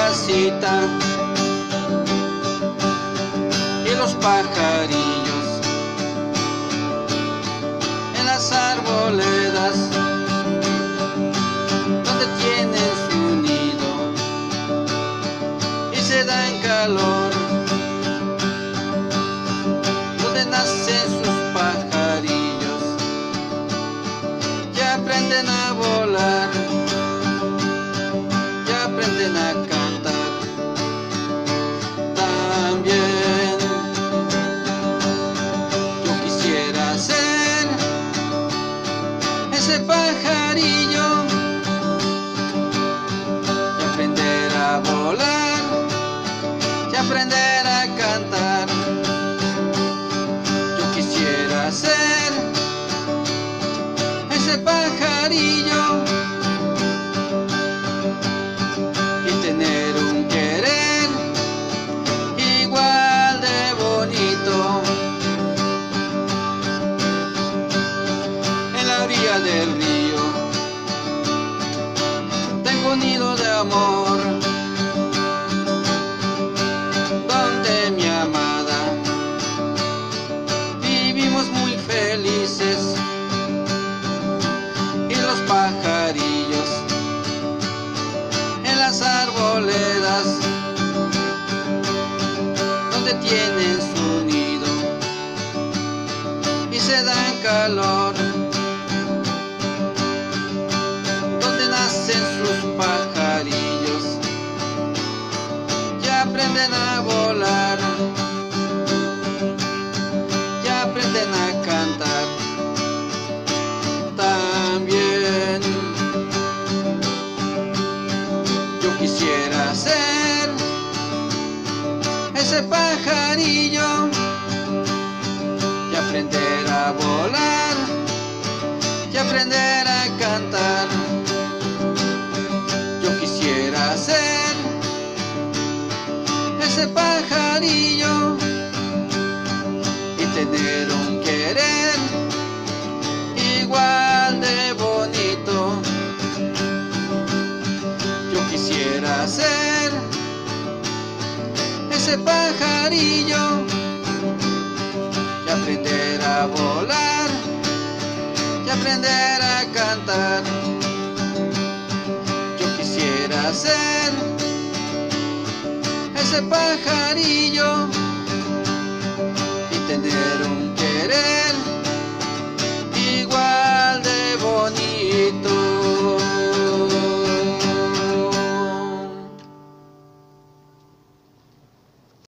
casita y los pajarillos en las arboledas donde tienen su nido y se dan calor, donde nacen sus pajarillos, ya aprenden a volar, ya aprenden a cantar. También yo quisiera ser ese pajarillo y aprender a volar, y aprender a cantar. Yo quisiera ser ese pajarillo y tener un querer igual de bonito. En la orilla del río tengo un nido de amor, donde mi amada vivimos muy felices, y los pajarillos en las arboledas donde tienen su nido y se dan calor, donde nacen sus pajarillos, ya aprenden a volar, ya aprenden a cantar. También yo quisiera ser ese pajarillo y aprender a volar, y aprender a cantar. Yo quisiera ser ese pajarillo y tener un querer igual de bonito. Yo quisiera ser ese pajarillo y aprender a volar, y aprender a cantar. Yo quisiera ser ese pajarillo